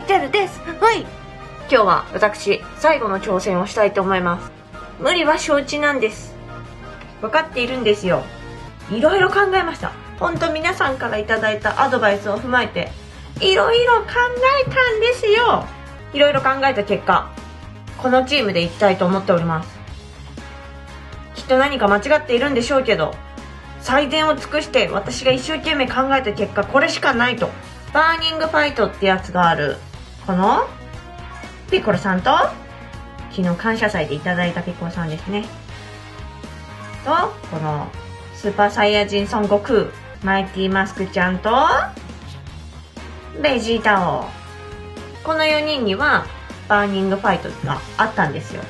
テルです。はい。今日は私、最後の挑戦をしたいと思います。無理は承知なんです。分かっているんですよ。いろいろ考えました。ほんと皆さんからいただいたアドバイスを踏まえて、いろいろ考えたんですよ。いろいろ考えた結果、このチームでいきたいと思っております。きっと何か間違っているんでしょうけど、最善を尽くして私が一生懸命考えた結果、これしかないと。バーニングファイトってやつがある、このピッコロさんと、昨日感謝祭でいただいたピッコロさんですね、とこのスーパーサイヤ人孫悟空、マイティマスクちゃんとベジータ王、この4人にはバーニングファイトがあったんですよ。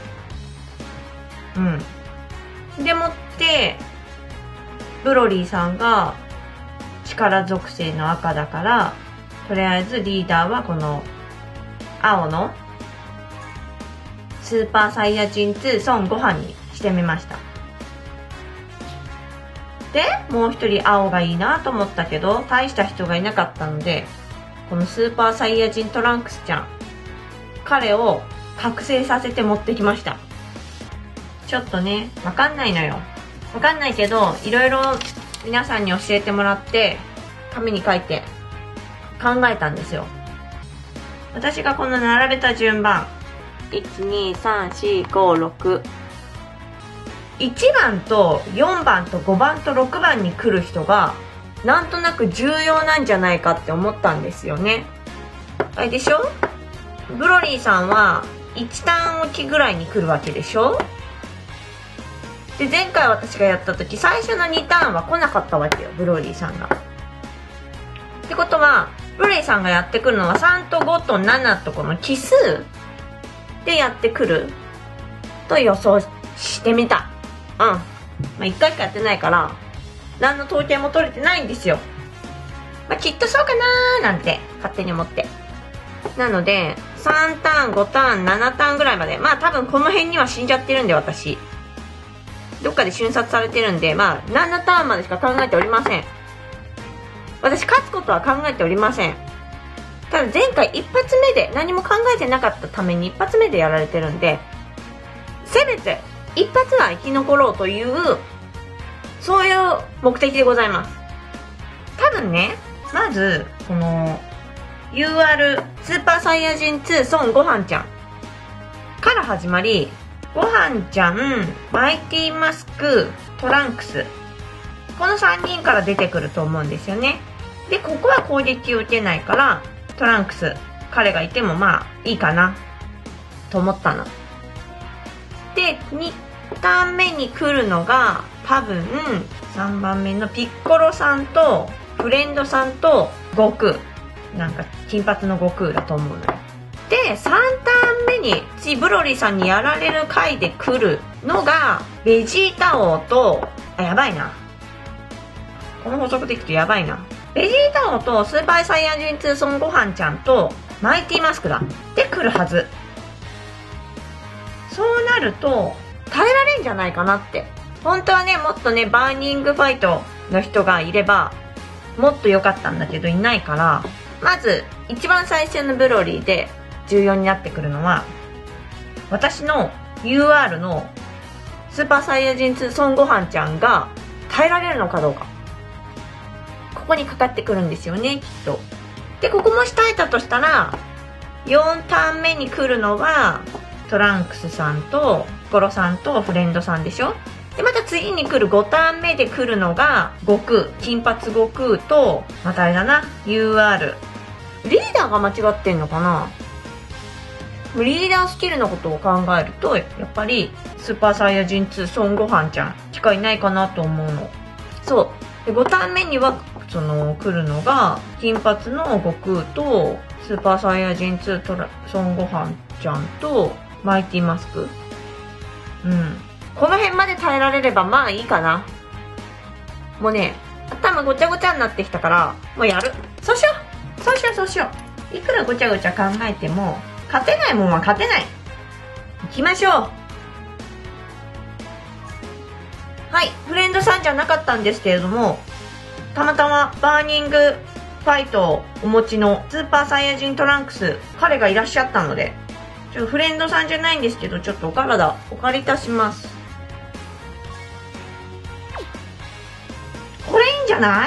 でもってブロリーさんが力属性の赤だから、とりあえずリーダーはこの青のスーパーサイヤ人2孫悟飯にしてみました。で、もう一人青がいいなと思ったけど、大した人がいなかったので、このスーパーサイヤ人トランクスちゃん、彼を覚醒させて持ってきました。ちょっとね、わかんないのよ。わかんないけど、いろいろ皆さんに教えてもらって、紙に書いて考えたんですよ。私がこの並べた順番、1,2,3,4,5,6、1番と4番と5番と6番に来る人がなんとなく重要なんじゃないかって思ったんですよね。あれでしょ、ブロリーさんは1ターンおきぐらいに来るわけでしょ。で、前回私がやった時、最初の2ターンは来なかったわけよ、ブロリーさんが。ってことは、ブロリーさんがやってくるのは3と5と7とこの奇数でやってくると予想してみた。まあ1回しかやってないから何の統計も取れてないんですよ。きっとそうかなーなんて勝手に思って。なので3ターン5ターン7ターンぐらいまで、多分この辺には死んじゃってるんで、私どっかで瞬殺されてるんで、7ターンまでしか考えておりません。私勝つことは考えておりません。ただ前回一発目で何も考えてなかったために一発目でやられてるんで、せめて一発は生き残ろうという、そういう目的でございます。多分ね、まずこの UR スーパーサイヤ人2孫悟飯ちゃんから始まり、悟飯ちゃん、マイティマスク、トランクス、この3人から出てくると思うんですよね。で、ここは攻撃を受けないからトランクス、彼がいてもいいかなと思ったので、2ターン目に来るのが多分3番目のピッコロさんとフレンドさんと悟空、なんか金髪の悟空だと思うのよ。で、3ターン目にブロリーさんにやられる回で来るのがベジータ王と、やばいな、この法則でいくとやばいな、ベジータ王とスーパーサイヤ人2孫悟飯ちゃんとマイティマスクだで来るはず。そうなると耐えられんじゃないかなって。本当はね、もっとね、バーニングファイトの人がいればもっと良かったんだけど、いないから、まず一番最初のブロリーで重要になってくるのは、私の UR のスーパーサイヤ人2孫悟飯ちゃんが耐えられるのかどうか、ここにかかってくるんですよね、きっと。で、ここもし耐えたとしたら、4ターン目に来るのはトランクスさんとゴロさんとフレンドさんでしょ。で、また次に来る5ターン目で来るのが悟空、金髪悟空と、またあれだな、 UR リーダーが間違ってんのかな。リーダースキルのことを考えると、やっぱりスーパーサイヤ人2孫悟飯ちゃんしかいないかなと思うの。そうで、5ターン目には来るのが金髪の悟空とスーパーサイヤ人2孫悟飯ちゃんとマイティマスク。この辺まで耐えられればいいかな。もうね、頭ごちゃごちゃになってきたから、もうやる。そうしよう。いくらごちゃごちゃ考えても勝てないもんは勝てない。行きましょう。はい、フレンドさんじゃなかったんですけれども、たまたまバーニングファイトをお持ちのスーパーサイヤ人トランクス、彼がいらっしゃったので、フレンドさんじゃないんですけど、ちょっとお体お借りいたします。これいいんじゃない？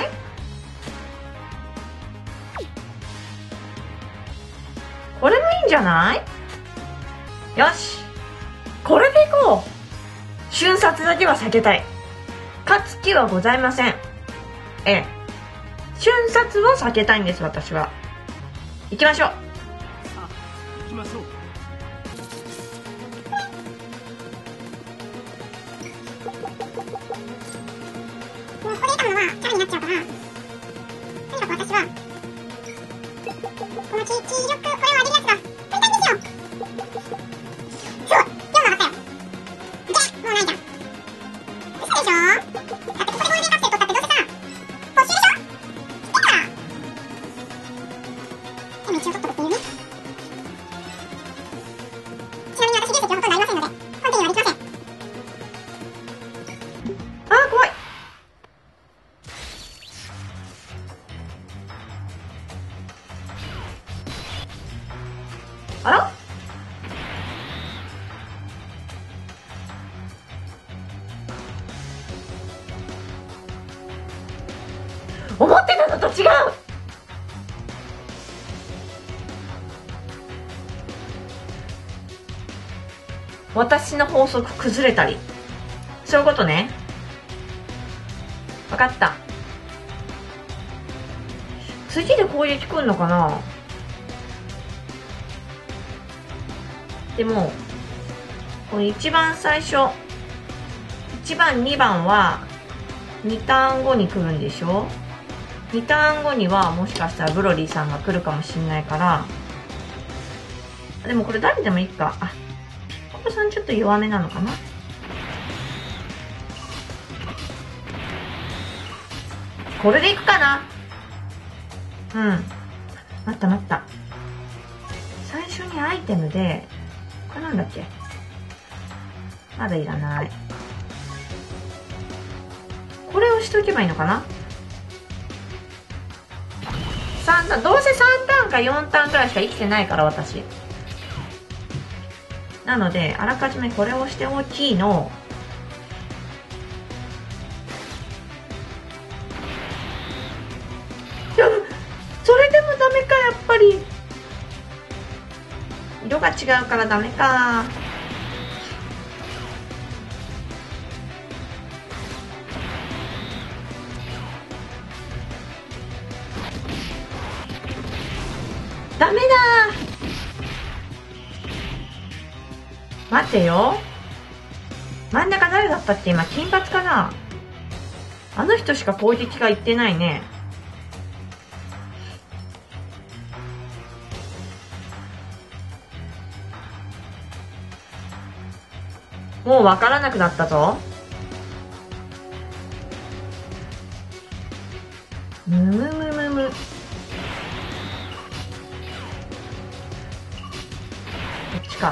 これもいいんじゃない？よし、これでいこう。瞬殺だけは避けたい。勝つ気はございません。瞬殺を避けたいんです、私は。行きましょう。さあ、行きましょう。もうこれ以下のはチャラになっちゃうから、とにかく私はこの気力、これを上げるやつが取りたいんですよ。そう、4も上がったよ。で、もうないじゃん。嘘でしょ？だってここでゴールデンカプセル取ったってどうせさ、没収でしょ？知ってんから。でも一応取っとくっていうね。ちなみに私原石はほとんどありませんので、本手にはできません。あー、怖い。あら？思ってたのと違う。私の法則崩れたり、そういうことね。分かった。次で攻撃来んのかな。でもこの一番最初、1番2番は2ターン後に来るんでしょ。2ターン後にはもしかしたらブロリーさんが来るかもしれないから、でもこれ誰でもいいか。あ、ピッコロさんちょっと弱めなのかな。これでいくかな。うん、待った待った。最初にアイテムでこれなんだっけ。まだいらない。これをしとけばいいのかな。3ターン、どうせ3ターンか4ターンくらいしか生きてないから私。なのであらかじめこれをしておきの、いや、それでもダメか。やっぱり色が違うからダメか。ダメだ。待ってよ。真ん中誰だったっけ今。金髪かな。あの人しか攻撃がいってないね。もうわからなくなったぞ。むむむむむ。こっちか。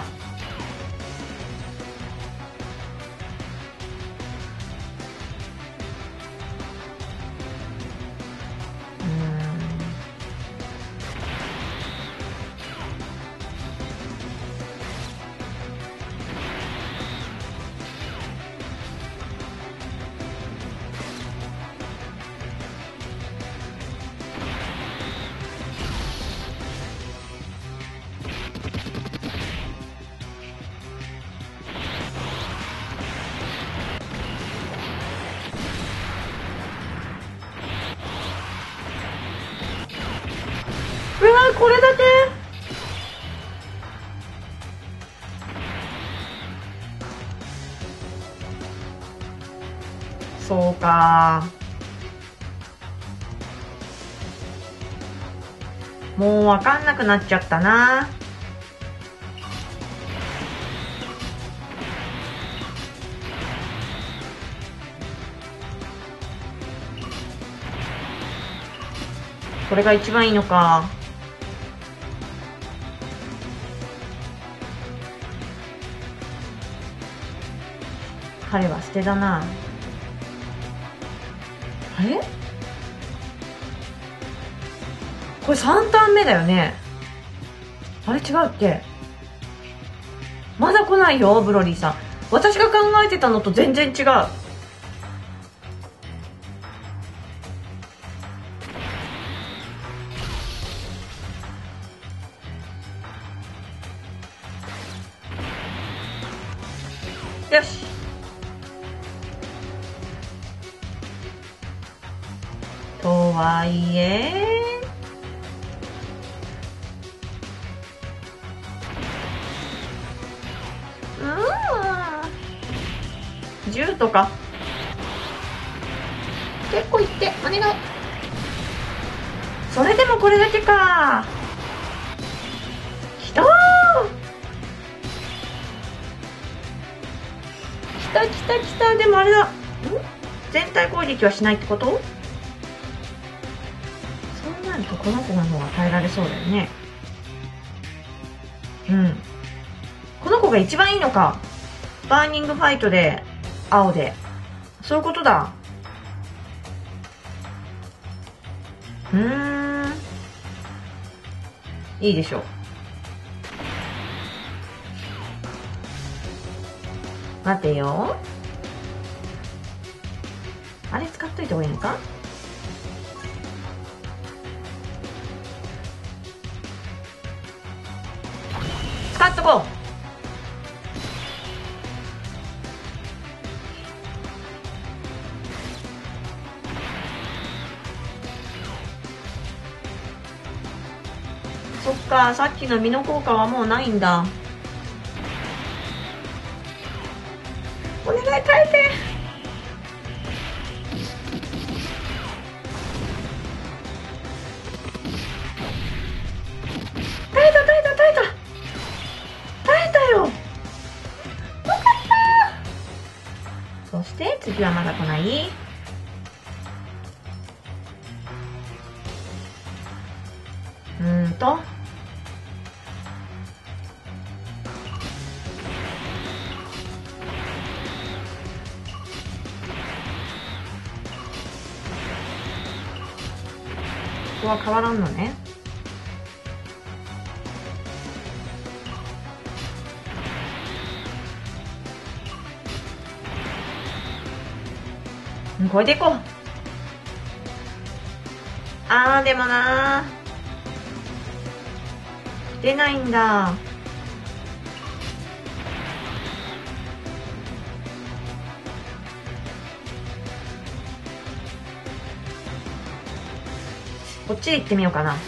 うわ、これだけ。そうか。もうわかんなくなっちゃったな。これが一番いいのか。彼は捨てだな。あれ？ これ3ターン目だよね。あれ違うっけ？まだ来ないよ、ブロリーさん。私が考えてたのと全然違う。よし。とはいえ10とか結構いってお願い。それでもこれだけか。きたー、きたきたきた。でもあれだ、全体攻撃はしないってこと？そうなるとこの子の方が耐えられそうだよね。この子が一番いいのか。バーニングファイトで青で、そういうことだ。いいでしょう。待てよ。あれ使っといた方がいいのか。使っとこう。そっか、さっきの身の効果はもうないんだ。お願い、耐えて。耐えた耐えた耐えた耐えたよ。よかった。そして次はまだ来ない。ここは変わらんのね。これでいこう。でもなー、出ないんだ。こっちで行ってみようかな。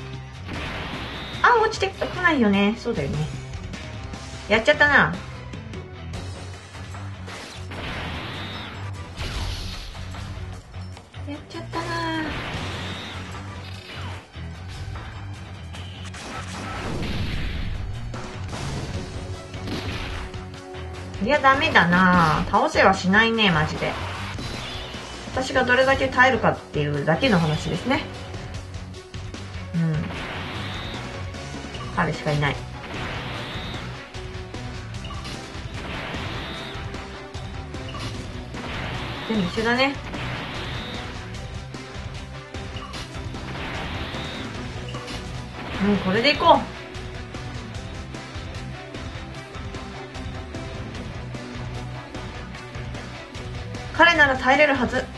落ちてこないよね。そうだよね。やっちゃったな。やっちゃったな。いや、ダメだな。倒せはしないね、マジで。私がどれだけ耐えるかっていうだけの話ですね。彼しかいない。全部一緒だね。これでいこう。彼なら耐えれるはず。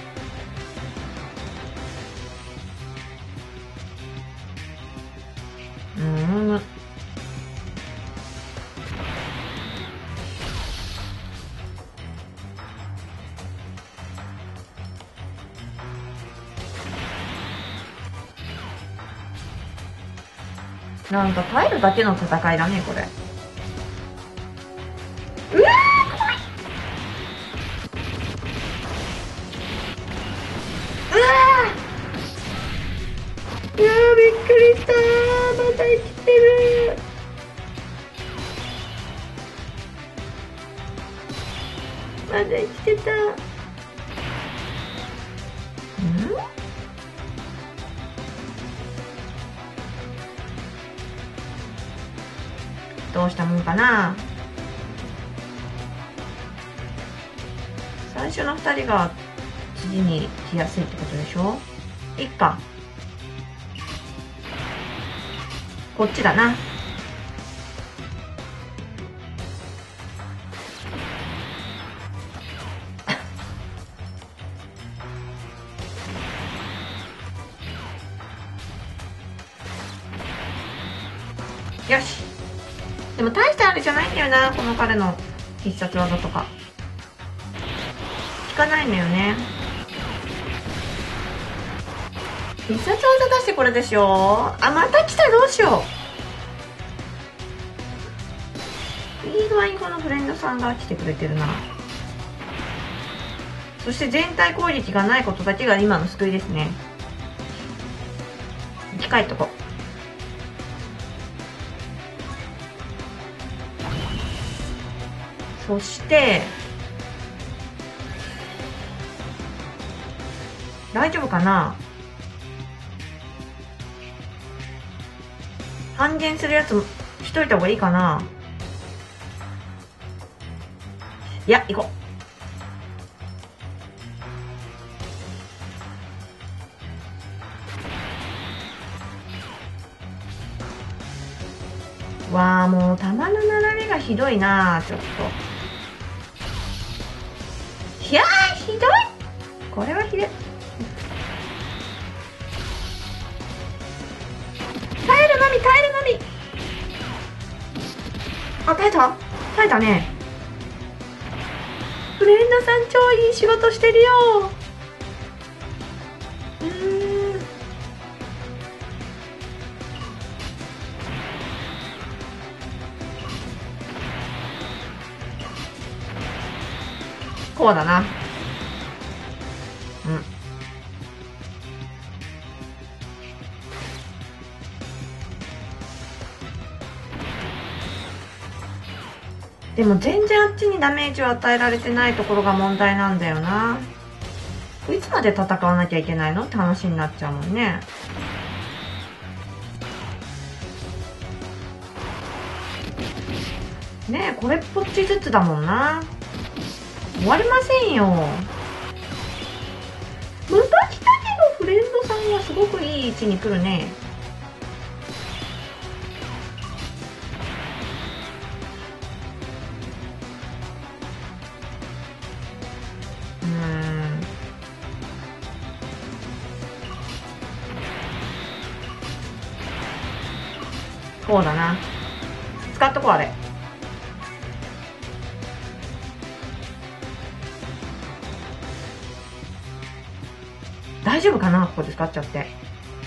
なんか耐えるだけの戦いだね、これ。うわー、怖い。うわー、びっくりしたー。まだ生きてる。まだ生きてた。どうしたもんかな。最初の2人が次に来やすいってことでしょ。いっか。 こっちだな。よし。でも大したあれじゃないんだよな、この彼の必殺技とか。効かないのよね。必殺技出してこれでしょ。あ、また来た、どうしよう。いい具合にこのフレンドさんが来てくれてるな。そして全体攻撃がないことだけが今の救いですね。近いとこ。そして大丈夫かな。半減するやつしといた方がいいかな。いや、行こう。わあ、もう弾の並びがひどいな。ちょっといやー、ひどい。これはひどい。耐えるのみ、耐えるのみ。あ、耐えた、耐えたね。フレンドさん超いい仕事してるよ。こうだな。うん。でも全然あっちにダメージを与えられてないところが問題なんだよな。いつまで戦わなきゃいけないのって話になっちゃうもんね。ねえ、これっぽっちずつだもんな。終わりませんよ。また来たけど、フレンドさんはすごくいい位置に来るね。こうだな。使っとこう、あれ。大丈夫かな、ここで使っちゃって。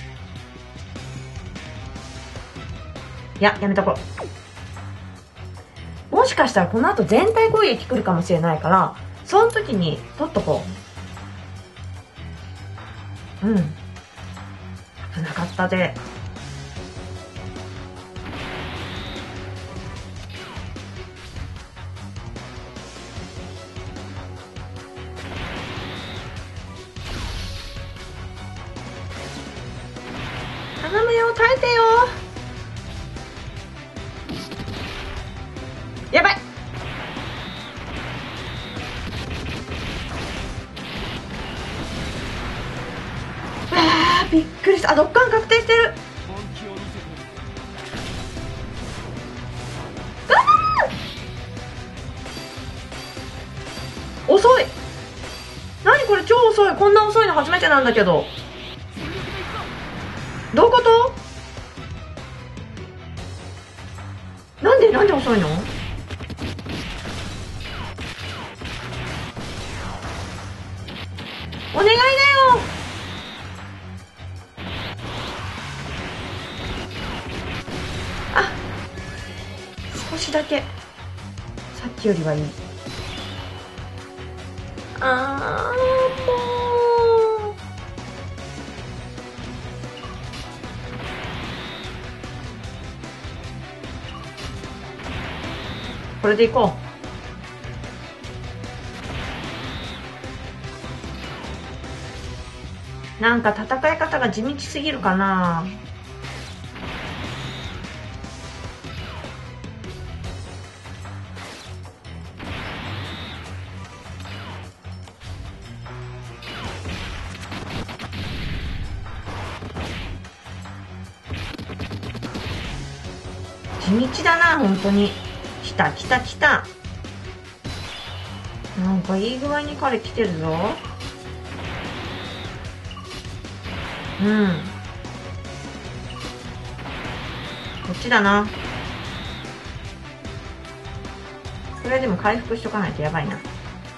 いや、やめとこう。もしかしたらこの後全体攻撃来るかもしれないから、その時に取っとこう。うん。危なかったで。頼むよ、耐えてよ。やばい。あー、びっくりした。あ、ドッカン確定してる。遅い。何これ、超遅い。こんな遅いの初めてなんだけど。どういうこと？なんで遅いの？お願いだよ。あ、少しだけさっきよりはいい。あー、もうこれでいこう。なんか戦い方が地道すぎるかな。 地道だな、本当に。来た来た来た。なんかいい具合に彼来てるぞ。うん。こっちだな。これでも回復しとかないとやばいな。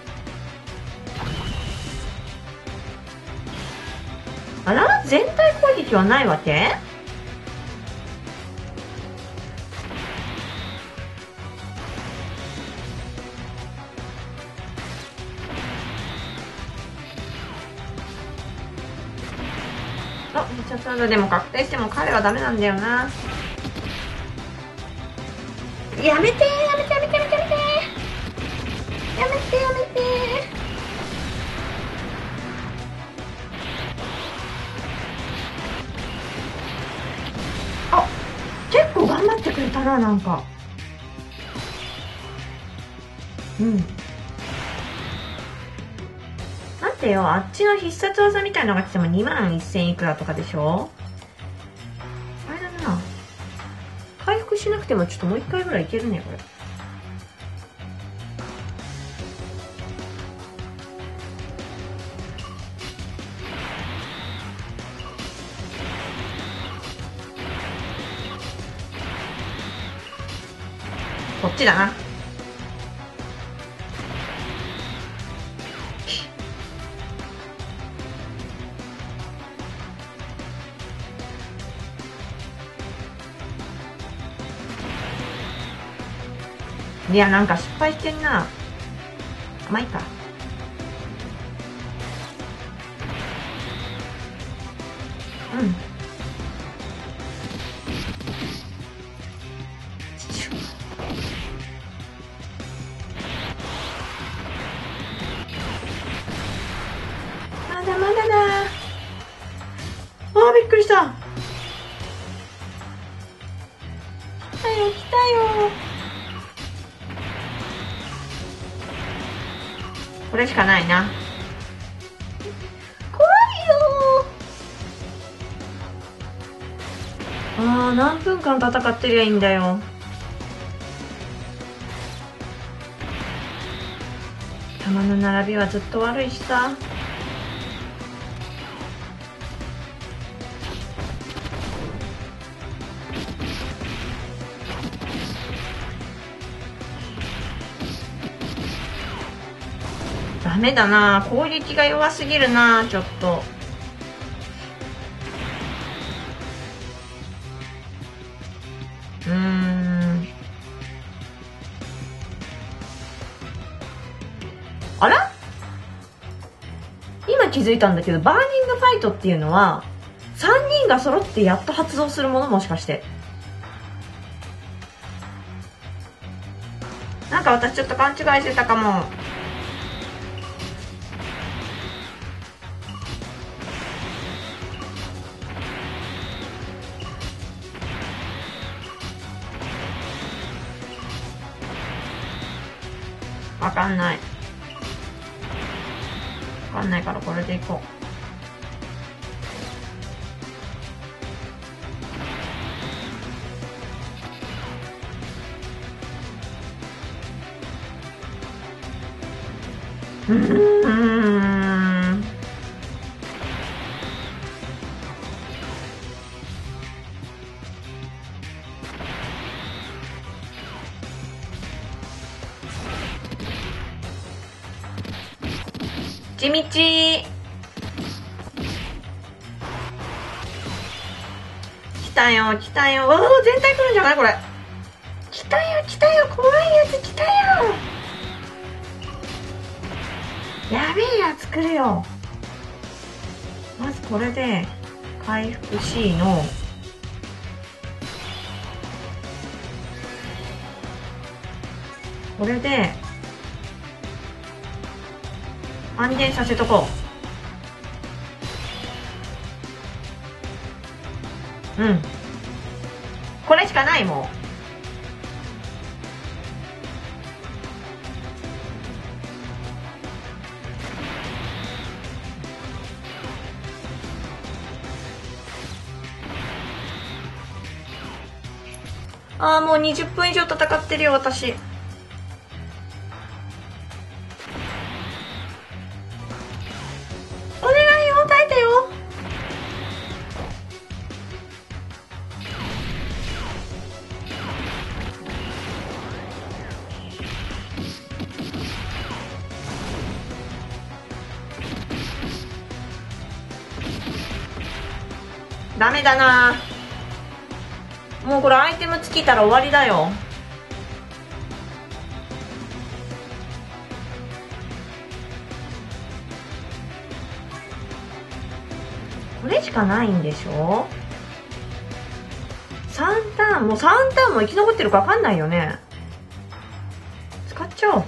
あら？全体攻撃はないわけ？あ、ちょっとでも確定しても彼はダメなんだよな。やめてやめてやめてやめてやめてやめてやめて。あ、結構頑張ってくれたな、なんか。うん。待ってよ、あっちの必殺技みたいなのが来ても21000いくらとかでしょ。あれだな。回復しなくてもちょっともう一回ぐらいいけるね、これ。こっちだな。いや、なんか失敗してんな。まあいいか。うん。まだまだだ。あー、びっくりした。来たよ来たよ。これしかないな。怖いよ。あー、何分間戦ってりゃいいんだよ。弾の並びはずっと悪いしさ。ダメだな、攻撃が弱すぎるな、ちょっと。あら？今気づいたんだけど、バーニングファイトっていうのは3人が揃ってやっと発動するもの？もしかして。なんか私ちょっと勘違いしてたかも。わかんない。わかんないからこれでいこう。地道。来たよ来たよ。全体来るんじゃないこれ。来たよ来たよ、怖いやつ来たよ。やべえやつ来るよ。まずこれで回復 C のこれで安全させとこう。うん、これしかないもん。 ああ、もう20分以上戦ってるよ、私。お願いよ、耐えてよ。ダメだな。もうこれアイテム尽きたら終わりだよ。これしかないんでしょ。3ターンも3ターンも生き残ってるか分かんないよね。使っちゃおう。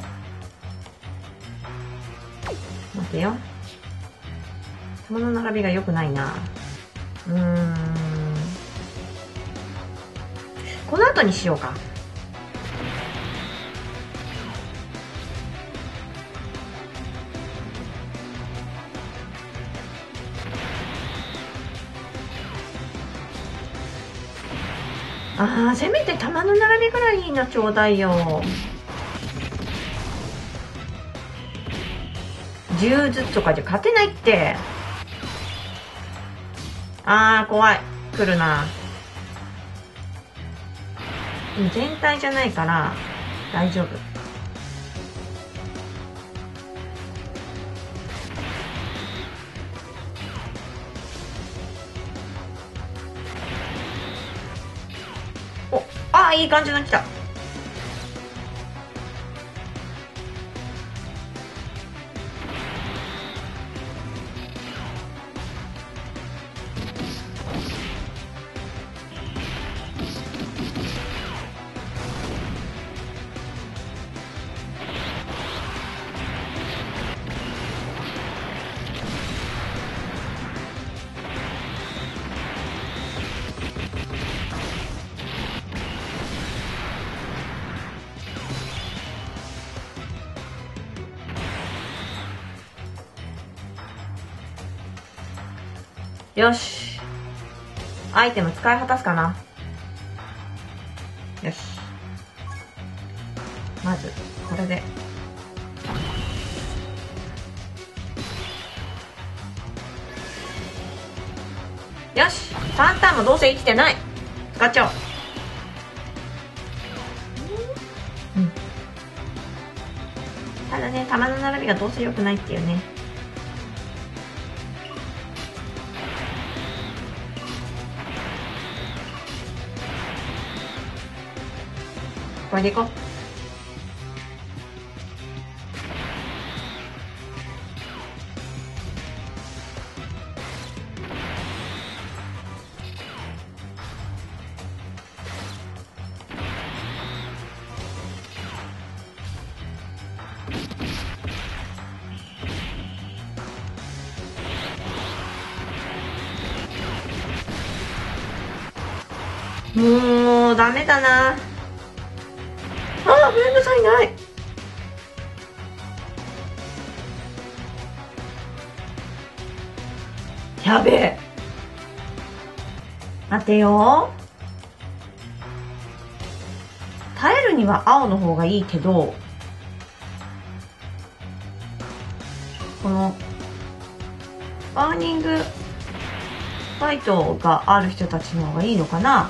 待てよ。球の並びが良くないな。この後にしようか。せめて球の並びぐらいいいのちょうだいよ。10ずつとかじゃ勝てないって。怖い。来るな。全体じゃないから大丈夫。いい感じの来た。よし。アイテム使い果たすかな。よし。まず、これで。よし。3ターンもどうせ生きてない。使っちゃおう。ただね、球の並びがどうせ良くないっていうね。これでいこう。もうダメだな。フレンドさんいない。やべえ。待てよ。耐えるには青の方がいいけど、このバーニングファイトがある人たちの方がいいのかな。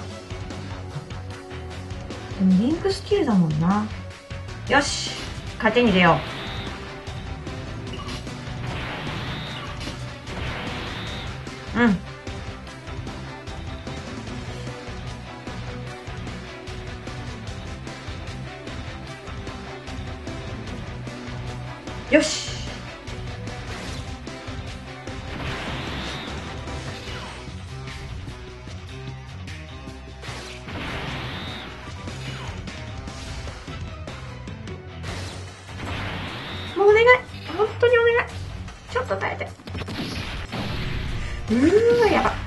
でもリンクスキルだもんな。よし、勝手に出よう。よし。もうお願い、本当にお願い。ちょっと耐えて。やば。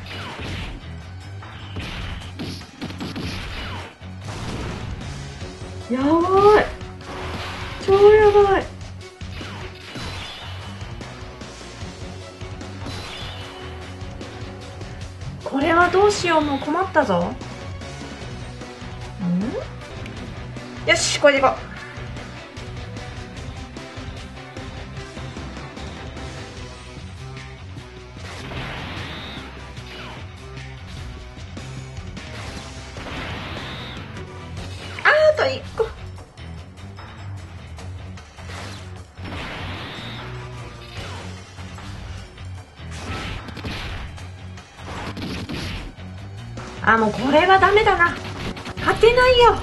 やばい。超やばい。これはどうしよう、もう困ったぞ。 よし、これでいこう。あと1個。もうこれはダメだな。勝てないよ。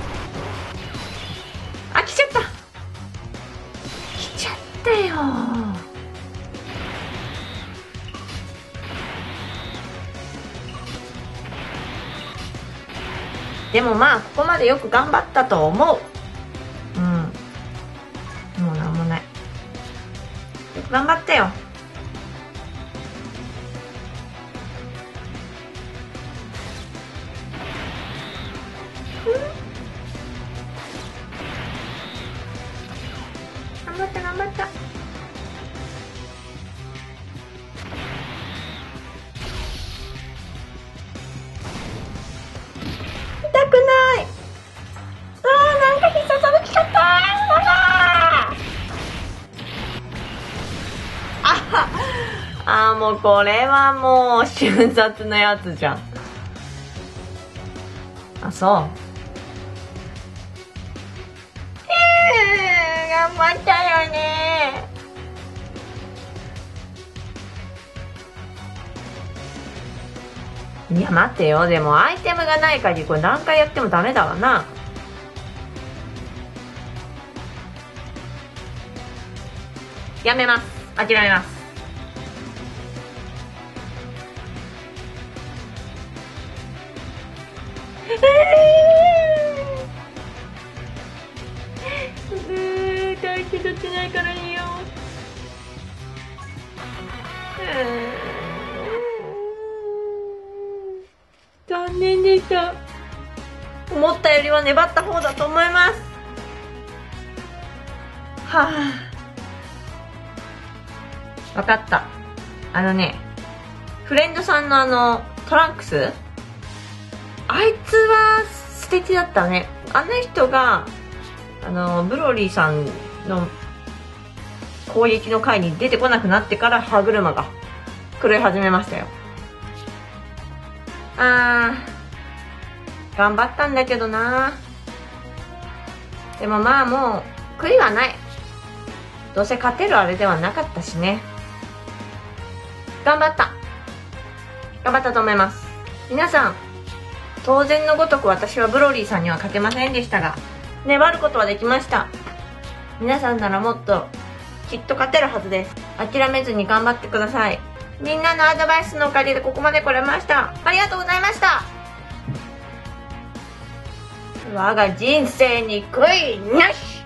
来ちゃった。来ちゃったよ。でもまあここまでよく頑張ったと思う。もうなんもない。よく頑張ったよ。頑張った頑張った。痛くない。なんか必殺技来ちゃった。もうこれはもう瞬殺のやつじゃん。そう。頑張ったよね。いや待ってよ、でもアイテムがない限りこれ何回やってもダメだわな。やめます。諦めます。耐えきれてないからいいよ。残念でした。思ったよりは粘った方だと思います。わかった。フレンドさんのトランクス、あいつは素敵だったね。あの人がブロリーさんの攻撃の回に出てこなくなってから歯車が狂い始めましたよ。頑張ったんだけどな。でもまあもう悔いはない。どうせ勝てるあれではなかったしね。頑張ったと思います。皆さん当然のごとく私はブロリーさんには勝てませんでしたが、粘ることはできました。皆さんならもっときっと勝てるはずです。諦めずに頑張ってください。みんなのアドバイスのおかげでここまで来れました。ありがとうございました。我が人生に悔いなし。